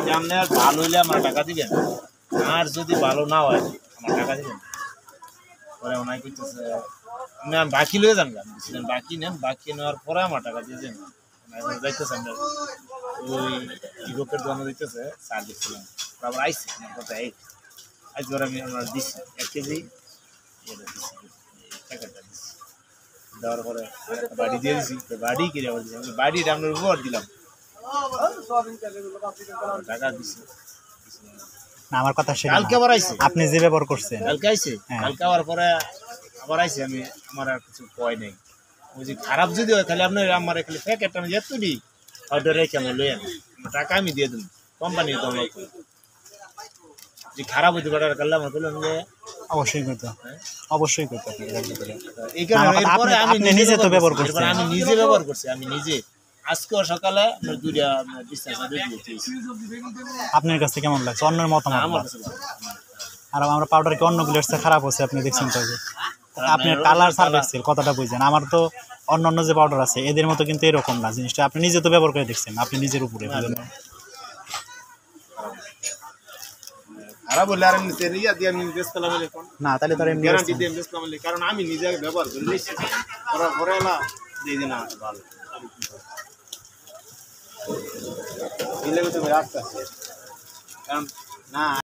যে আপনার ভালো হইলে আমার টাকা দিবেন, আর যদি ভালো না হয় আমার টাকা দিবেন। পরে ওনাই কইতেছে আপনি বাকি লয়ে যান, বাকি নেন, বাকি নেওয়ার পরে আমার টাকা দিয়ে দেন। যাইতেছে আপনার ওই ইউরোপের জন্য দিতেছে, চা দিচ্ছিলাম, তারপর আইসি আমার কথা এই আজ ধর আমি আমার দিচ্ছি 1 কেজি টাকাটা দিচ্ছি, দেওয়ার পরে বাড়ি দিয়ে দিচ্ছি, বাড়ি কিনে আবার দিচ্ছি, বাড়িটা আপনার উপর দিলাম, টাকা দিচ্ছি। না আমার কথা সেটা কালকে আবার আইসি, আপনি যে ব্যবহার করছেন কালকে আইসি, কালকে আবার পরে আবার আইসি, আমি আমার আর কিছু কয় নেই। ওই যে খারাপ যদি হয় তাহলে আপনার আমার খালি প্যাকেটটা আমি যেত দিই অর্ডার রেখে আমি লই আনি, টাকা আমি দিয়ে দেবো কোম্পানির তো আমার যে খারাপ হইতে অর্ডার করলে আমার বললাম যে অবশ্যই করতে, অবশ্যই করতে। এই কারণে এরপরে আমি নিজে তো ব্যবহার করছি, আমি নিজে ব্যবহার করছি, আমি নিজে আজকে সকালে দুইটা ডিসটেন্স দিয়েছি। আপনার কাছে কেমন লাগছে অন্যের মতামত? আমার কাছে আর আমরা পাউডার কি অন্য গুলোর চেয়ে খারাপ হচ্ছে আপনি দেখছেন তো, আপনার কালার সার্ভিসের কথাটা বুঝছেন। আমার তো অন্য অন্য যে পাউডার আছে এদের মতো কিন্তু এরকম না জিনিসটা, আপনি নিজে তো ব্যবহার করে দেখছেন, আপনি নিজের উপরে খারাপ হলে আর রিয়া দিয়ে আমি ইনভেস্ট করলাম না, তাহলে তার গ্যারান্টি দিয়ে ইনভেস্ট করলাম, কারণ আমি নিজে ব্যবহার করে নিচ্ছি, ওরা ঘরে এলা দিয়ে দিন ভালো দিলে তুমি রাখতে কারণ না